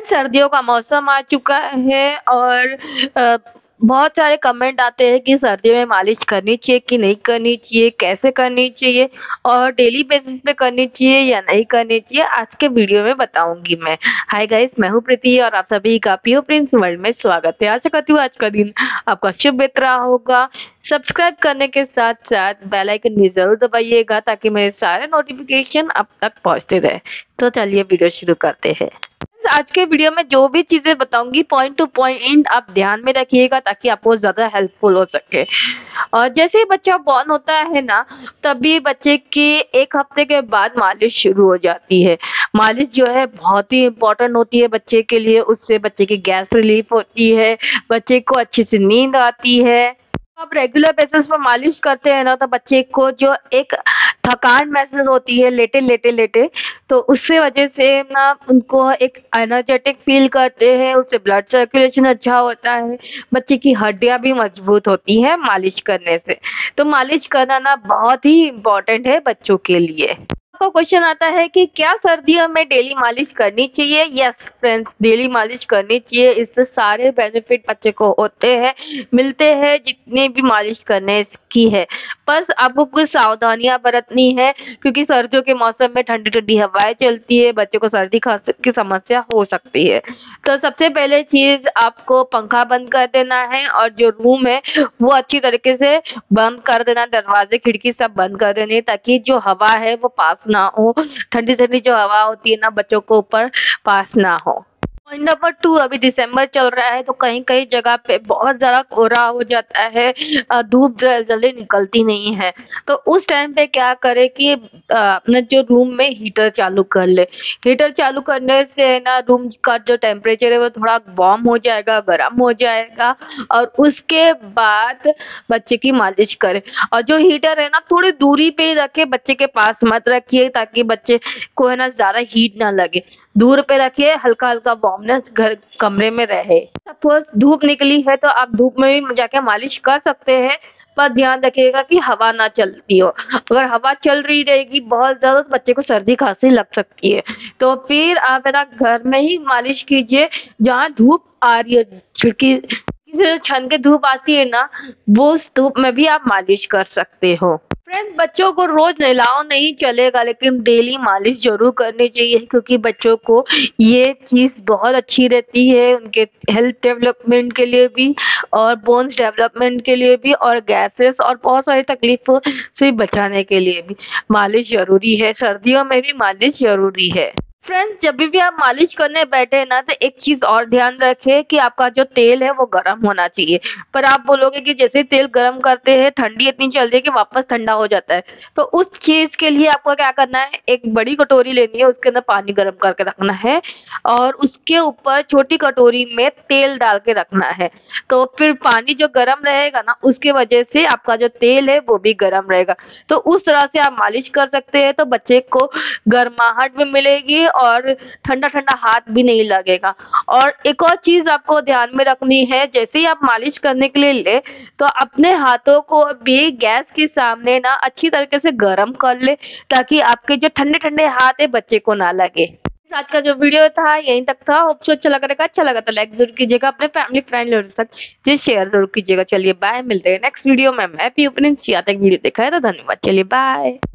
सर्दियों का मौसम आ चुका है और अ, बहुत सारे कमेंट आते हैं कि सर्दियों में मालिश करनी चाहिए कि नहीं करनी चाहिए, कैसे करनी चाहिए और डेली बेसिस पे करनी चाहिए या नहीं करनी चाहिए, आज के वीडियो में बताऊंगी मैं। हाय गाइस, मैं हूँ प्रीति और आप सभी का पीयू प्रिंस वर्ल्ड में स्वागत है। आशा करती हूँ आज का दिन आपका शुभ बीत रहा होगा। सब्सक्राइब करने के साथ साथ बेल आइकन भी जरूर दबाइएगा ताकि मेरे सारे नोटिफिकेशन आप तक पहुँचते रहे। तो चलिए वीडियो शुरू करते हैं। आज के वीडियो में जो भी चीजें बताऊंगी पॉइंट टू पॉइंट आप ध्यान में रखिएगा ताकि आपको ज्यादा हेल्पफुल हो सके। और जैसे ही बच्चा बॉर्न होता है ना, तभी बच्चे के 1 हफ्ते के बाद मालिश शुरू हो जाती है। मालिश जो है बहुत ही इम्पोर्टेंट होती है बच्चे के लिए। उससे बच्चे की गैस रिलीफ होती है, बच्चे को अच्छी सी नींद आती है। आप रेगुलर बेसिस पर मालिश करते हैं ना, तो बच्चे को जो एक थकान महसूस होती है लेटे, तो उससे वजह से ना उनको एक एनर्जेटिक फील करते हैं, उससे ब्लड सर्कुलेशन अच्छा होता है, बच्चे की हड्डियां भी मजबूत होती हैं मालिश करने से। तो मालिश करना ना बहुत ही इम्पोर्टेंट है बच्चों के लिए। आपका क्वेश्चन आता है कि क्या सर्दियों में डेली मालिश करनी चाहिए? यस फ्रेंड्स, डेली मालिश करनी चाहिए। इससे सारे बेनिफिट बच्चे को होते हैं, मिलते हैं जितने भी मालिश करने की है। बस आपको कुछ सावधानियां बरतनी है क्योंकि सर्दियों के मौसम में ठंडी ठंडी हवाएं चलती है, बच्चों को सर्दी खांसी की समस्या हो सकती है। तो सबसे पहले चीज आपको पंखा बंद कर देना है और जो रूम है वो अच्छी तरीके से बंद कर देना, दरवाजे खिड़की सब बंद कर देने ताकि जो हवा है वो पास ना हो। ठंडी ठंडी जो हवा होती है ना, बच्चों को ऊपर पास ना हो। पॉइंट नंबर 2, अभी दिसंबर चल रहा है तो कहीं कहीं जगह पे बहुत ज्यादा कोहरा हो जाता है, धूप जल्दी निकलती नहीं है। तो उस टाइम पे क्या करे कि अपने जो रूम में हीटर चालू कर ले। हीटर चालू करने से ना रूम का जो टेम्परेचर है वो थोड़ा वार्म हो जाएगा, गर्म हो जाएगा और उसके बाद बच्चे की मालिश करे। और जो हीटर है ना, थोड़ी दूरी पे ही रखे, बच्चे के पास मत रखिए ताकि बच्चे को है ना ज्यादा हीट ना लगे। दूर पे रखिए, हल्का हल्का वार्मनेस घर कमरे में रहे। सपोज धूप निकली है तो आप धूप में भी जाके मालिश कर सकते हैं, पर ध्यान रखिएगा कि हवा ना चलती हो। अगर हवा चल रही रहेगी बहुत ज्यादा तो बच्चे को सर्दी खांसी लग सकती है। तो फिर आप है ना घर में ही मालिश कीजिए जहाँ धूप आ रही है। खिड़की से छन के धूप आती है ना, वो उस धूप में भी आप मालिश कर सकते हो। फ्रेंड्स, बच्चों को रोज नहलाओ नहीं चलेगा, लेकिन डेली मालिश जरूर करनी चाहिए क्योंकि बच्चों को ये चीज बहुत अच्छी रहती है, उनके हेल्थ डेवलपमेंट के लिए भी और बोन्स डेवलपमेंट के लिए भी और गैसेस और बहुत सारी तकलीफों से बचाने के लिए भी मालिश जरूरी है। सर्दियों में भी मालिश जरूरी है। फ्रेंड्स, जब भी आप मालिश करने बैठे ना तो एक चीज और ध्यान रखें कि आपका जो तेल है वो गर्म होना चाहिए। पर आप बोलोगे कि जैसे तेल गर्म करते हैं ठंडी इतनी चल रही है कि वापस ठंडा हो जाता है। तो उस चीज के लिए आपको क्या करना है, एक बड़ी कटोरी लेनी है, उसके अंदर पानी गर्म करके रखना है और उसके ऊपर छोटी कटोरी में तेल डाल के रखना है। तो फिर पानी जो गर्म रहेगा ना, उसके वजह से आपका जो तेल है वो भी गर्म रहेगा। तो उस तरह से आप मालिश कर सकते हैं, तो बच्चे को गर्माहट भी मिलेगी और ठंडा ठंडा हाथ भी नहीं लगेगा। और एक और चीज आपको ध्यान में रखनी है, जैसे ही आप मालिश करने के लिए ले तो अपने हाथों को भी गैस के सामने ना अच्छी तरीके से गर्म कर ले ताकि आपके जो ठंडे ठंडे हाथ है बच्चे को ना लगे। आज का जो वीडियो था यहीं तक था। होप सो अच्छा लगा तो लाइक जरूर कीजिएगा, अपने फैमिली फ्रेंड लोगों के साथ जी शेयर जरूर कीजिएगा। चलिए बाय, मिलते हैं नेक्स्ट वीडियो में। मैं भी ओपनिंग वीडियो देखा है तो धन्यवाद। चलिए बाय।